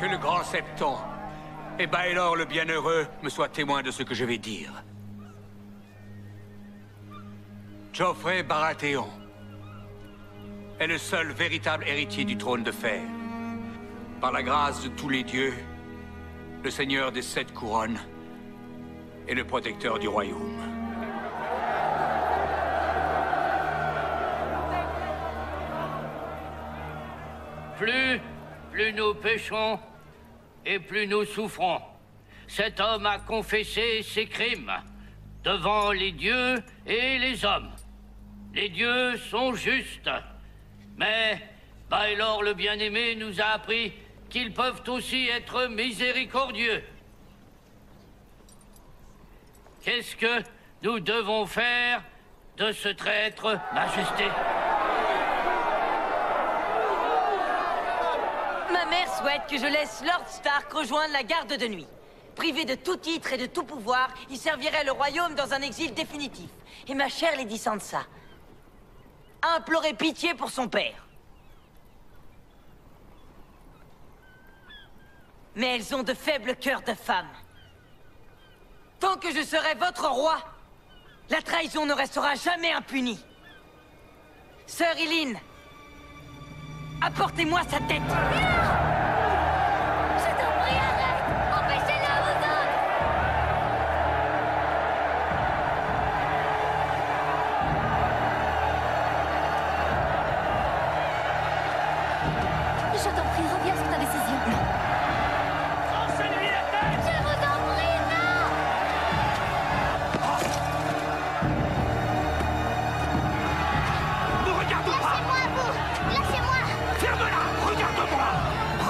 Que le grand Septon et Baelor le Bienheureux me soient témoins de ce que je vais dire. Joffrey Baratheon est le seul véritable héritier du trône de fer. Par la grâce de tous les dieux, le seigneur des 7 couronnes et le protecteur du royaume. Plus nous péchons, et plus nous souffrons. Cet homme a confessé ses crimes devant les dieux et les hommes. Les dieux sont justes, mais Baelor le bien-aimé nous a appris qu'ils peuvent aussi être miséricordieux. Qu'est-ce que nous devons faire de ce traître, Majesté? Ma mère souhaite que je laisse Lord Stark rejoindre la garde de nuit. Privé de tout titre et de tout pouvoir, il servirait le royaume dans un exil définitif. Et ma chère Lady Sansa a imploré pitié pour son père. Mais elles ont de faibles cœurs de femmes. Tant que je serai votre roi, la trahison ne restera jamais impunie. Sœur Eileen, apportez-moi sa tête. Je t'en prie, arrête! Empêchez-la aux autres! Je t'en prie, reviens sur ta décision. Trancez-lui la tête! Je vous en prie, non! Ne regarde pas! Lâchez-moi, vous! Lâchez-moi! Ferme-la! Regarde-moi!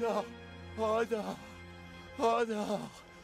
non! Oh non! Oh non!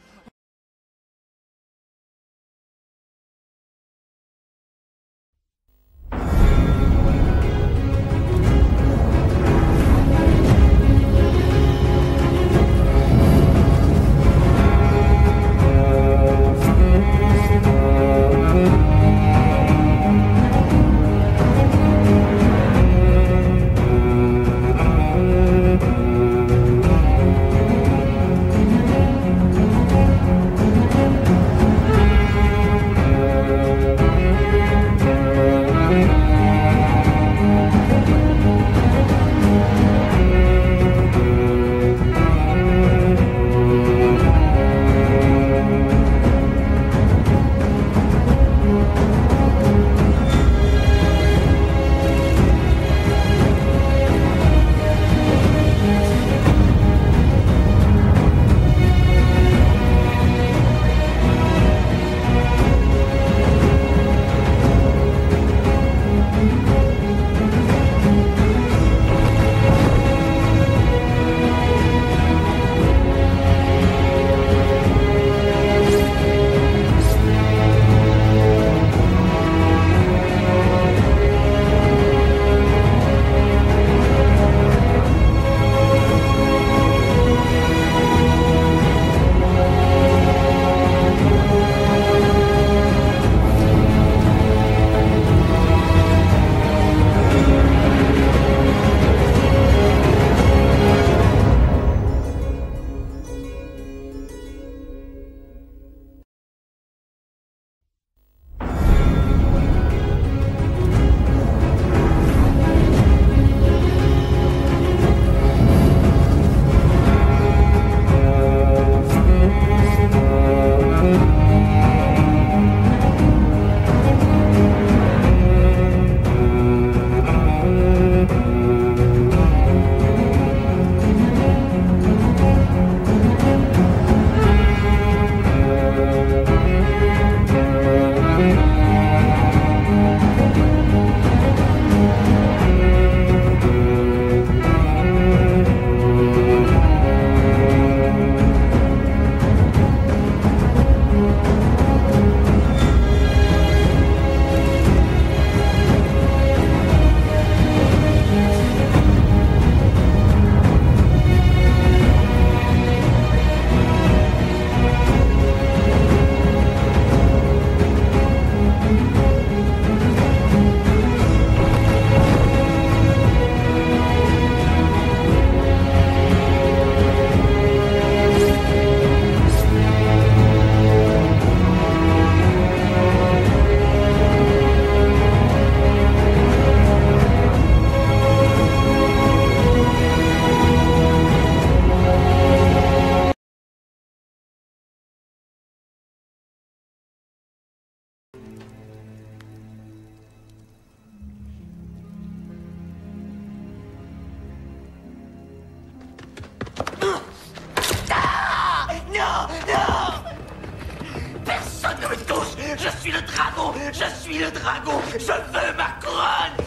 Je suis le dragon! Je suis le dragon! Je veux ma couronne!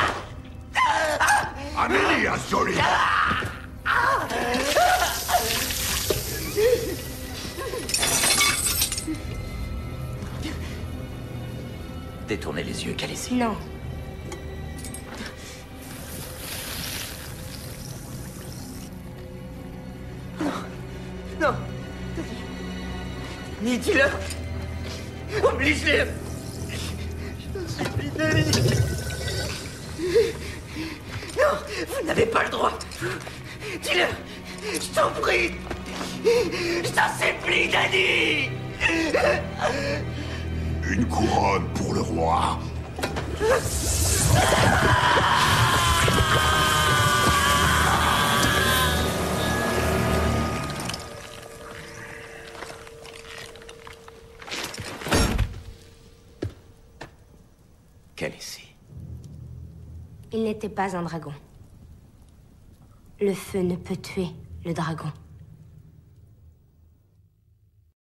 Amélie Ascioli! Détournez les yeux, Khaleesi. Non. Non! Ni dis-le! Oblige-les! Je t'en supplie, Dany! Non! Vous n'avez pas le droit! Dis-le! Je t'en prie! Je t'en supplie, Dany! Une couronne pour le roi. Khaleesi. Il n'était pas un dragon. Le feu ne peut tuer le dragon.